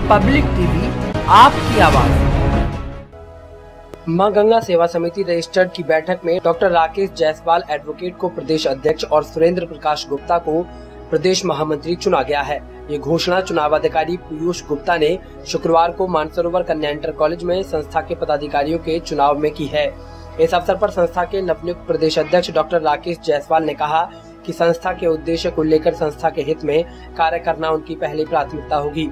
Public TV, आपकी आवाज। मां गंगा सेवा समिति रजिस्टर्ड की बैठक में डॉक्टर राकेश जायसवाल एडवोकेट को प्रदेश अध्यक्ष और सुरेंद्र प्रकाश गुप्ता को प्रदेश महामंत्री चुना गया है। ये घोषणा चुनाव अधिकारी पीयूष गुप्ता ने शुक्रवार को मानसरोवर कन्या इंटर कॉलेज में संस्था के पदाधिकारियों के चुनाव में की है। इस अवसर पर संस्था के नवनियुक्त प्रदेश अध्यक्ष डॉक्टर राकेश जायसवाल ने कहा कि संस्था के उद्देश्य को लेकर संस्था के हित में कार्य करना उनकी पहली प्राथमिकता होगी।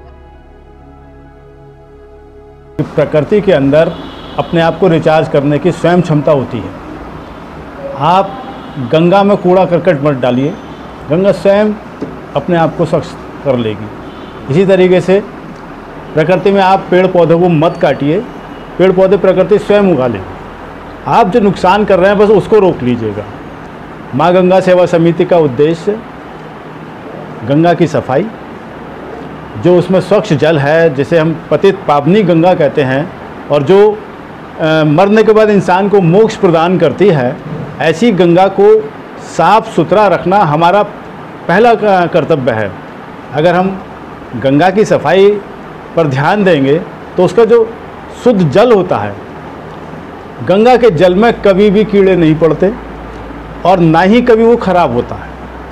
प्रकृति के अंदर अपने आप को रिचार्ज करने की स्वयं क्षमता होती है। आप गंगा में कूड़ा करकट मत डालिए, गंगा स्वयं अपने आप को स्वच्छ कर लेगी। इसी तरीके से प्रकृति में आप पेड़ पौधों को मत काटिए, पेड़ पौधे प्रकृति स्वयं उगा लेगी। आप जो नुकसान कर रहे हैं बस उसको रोक लीजिएगा। माँ गंगा सेवा समिति का उद्देश्य गंगा की सफाई, जो उसमें स्वच्छ जल है जिसे हम पतित पावनी गंगा कहते हैं और जो मरने के बाद इंसान को मोक्ष प्रदान करती है, ऐसी गंगा को साफ सुथरा रखना हमारा पहला कर्तव्य है। अगर हम गंगा की सफाई पर ध्यान देंगे तो उसका जो शुद्ध जल होता है, गंगा के जल में कभी भी कीड़े नहीं पड़ते और ना ही कभी वो खराब होता है।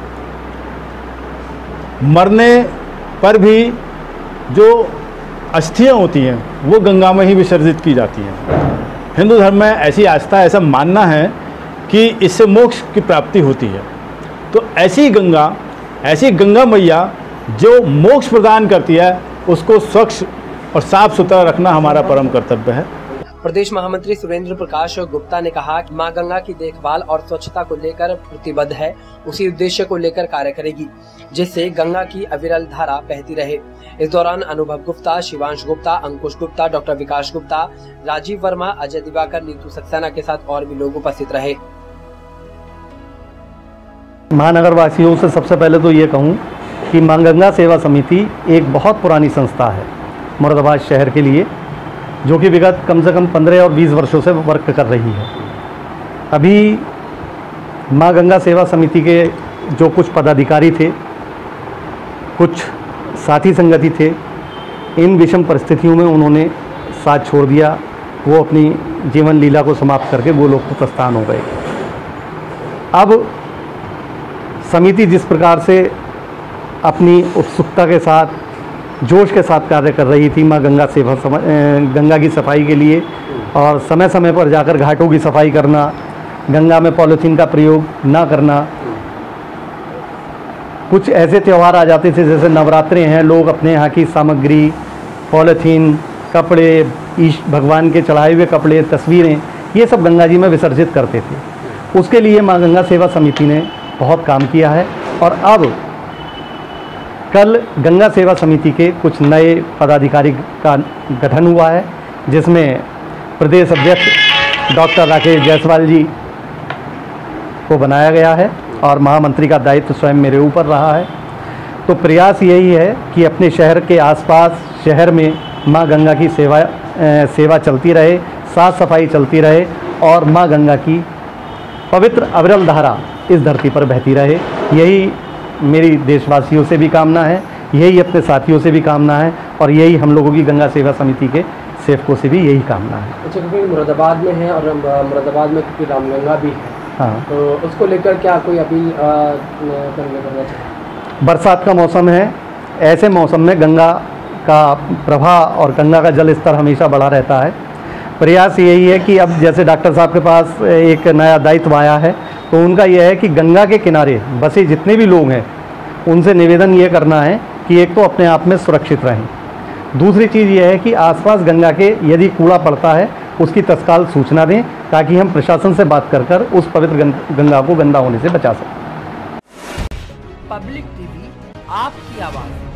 मरने पर भी जो अस्थियां होती हैं वो गंगा में ही विसर्जित की जाती हैं। हिंदू धर्म में ऐसी आस्था, ऐसा मानना है कि इससे मोक्ष की प्राप्ति होती है। तो ऐसी गंगा मैया जो मोक्ष प्रदान करती है, उसको स्वच्छ और साफ सुथरा रखना हमारा परम कर्तव्य है। प्रदेश महामंत्री सुरेंद्र प्रकाश गुप्ता ने कहा कि मां गंगा की देखभाल और स्वच्छता को लेकर प्रतिबद्ध है, उसी उद्देश्य को लेकर कार्य करेगी जिससे गंगा की अविरल धारा बहती रहे। इस दौरान अनुभव गुप्ता, शिवांश गुप्ता, अंकुश गुप्ता, डॉक्टर विकास गुप्ता, राजीव वर्मा, अजय दिवाकर, नीतू सक्सेना के साथ और भी लोग उपस्थित रहे। महानगर वासियों से सबसे पहले तो ये कहूँ कि मां गंगा सेवा समिति एक बहुत पुरानी संस्था है मुरादाबाद शहर के लिए, जो कि विगत कम से कम 15 और 20 वर्षों से वर्क कर रही है। अभी मां गंगा सेवा समिति के जो कुछ पदाधिकारी थे, कुछ साथी संगति थे, इन विषम परिस्थितियों में उन्होंने साथ छोड़ दिया। वो अपनी जीवन लीला को समाप्त करके गोलोक को प्रस्थान हो गए। अब समिति जिस प्रकार से अपनी उत्सुकता के साथ, जोश के साथ कार्य कर रही थी मां गंगा की सफाई के लिए, और समय समय पर जाकर घाटों की सफाई करना, गंगा में पॉलीथीन का प्रयोग ना करना। कुछ ऐसे त्यौहार आ जाते थे जैसे नवरात्रे हैं, लोग अपने यहाँ की सामग्री, पॉलीथीन, कपड़े, ईश भगवान के चढ़ाए हुए कपड़े, तस्वीरें, ये सब गंगा जी में विसर्जित करते थे। उसके लिए मां गंगा सेवा समिति ने बहुत काम किया है और अब कल गंगा सेवा समिति के कुछ नए पदाधिकारी का गठन हुआ है, जिसमें प्रदेश अध्यक्ष डॉक्टर राकेश जायसवाल जी को बनाया गया है और महामंत्री का दायित्व स्वयं मेरे ऊपर रहा है। तो प्रयास यही है कि अपने शहर के आसपास शहर में मां गंगा की सेवा चलती रहे, साफ सफाई चलती रहे और मां गंगा की पवित्र अविरल धारा इस धरती पर बहती रहे। यही मेरी देशवासियों से भी कामना है, यही अपने साथियों से भी कामना है और यही हम लोगों की गंगा सेवा समिति के सेवकों से भी यही कामना है। अच्छा, क्योंकि मुरादाबाद में है और मुरादाबाद में क्योंकि रामगंगा भी है, हाँ, तो उसको लेकर क्या कोई अपील करना चाहिए? बरसात का मौसम है, ऐसे मौसम में गंगा का प्रवाह और गंगा का जल स्तर हमेशा बढ़ा रहता है। प्रयास यही है कि अब जैसे डॉक्टर साहब के पास एक नया दायित्व आया है, तो उनका यह है कि गंगा के किनारे बसे जितने भी लोग हैं उनसे निवेदन ये करना है कि एक तो अपने आप में सुरक्षित रहें, दूसरी चीज़ ये है कि आसपास गंगा के यदि कूड़ा पड़ता है उसकी तत्काल सूचना दें, ताकि हम प्रशासन से बात कर उस पवित्र गंगा को गंदा होने से बचा सकें। पब्लिक टीवी, आपकी आवाज़।